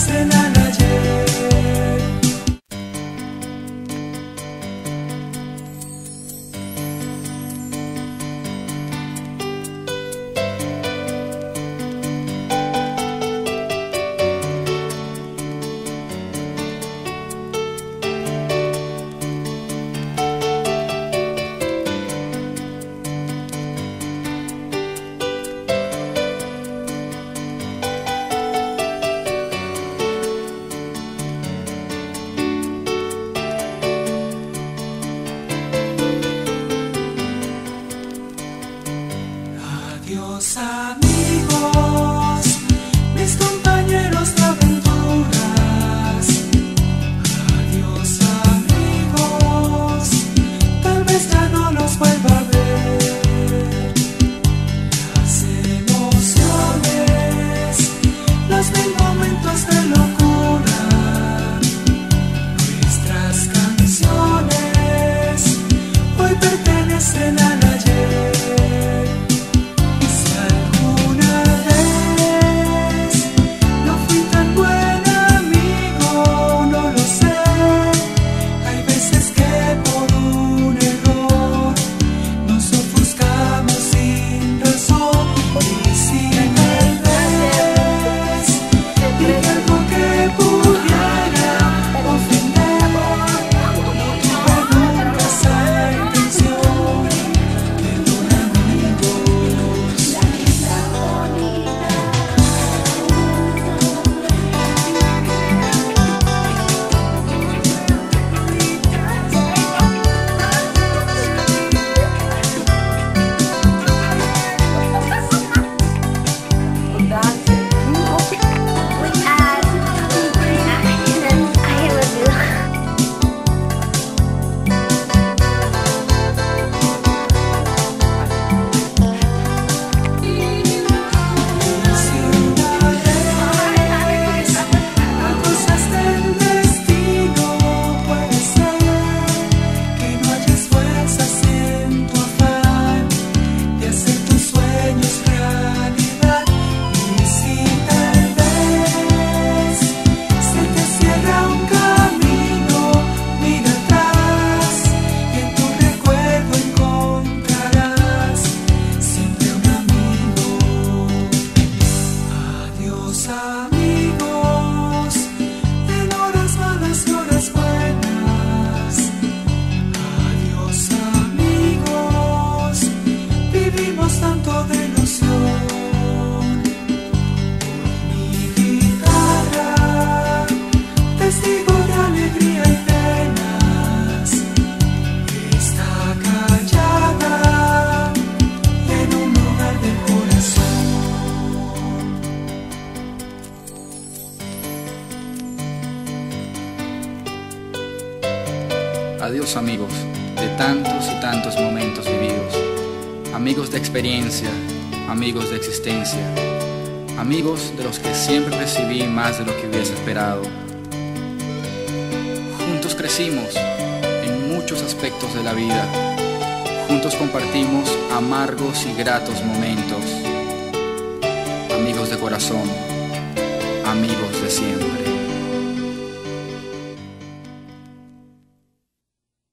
pertenecen al ayer. Adiós amigos, mis compañeros de aventuras. Adiós amigos, tal vez ya no los vuelva a ver. Las emociones, los mil momentos de locura, nuestras canciones hoy pertenecen al ayer. Amigos, en horas malas y horas buenas. Adiós amigos, vivimos tanto de ilusión. Mi guitarra, testigo de alegría y penas, está callada en un lugar del corazón. Adiós amigos de tantos y tantos momentos vividos, amigos de experiencia, amigos de existencia, amigos de los que siempre recibí más de lo que hubiese esperado. Juntos crecimos en muchos aspectos de la vida, juntos compartimos amargos y gratos momentos, amigos de corazón, amigos de siempre.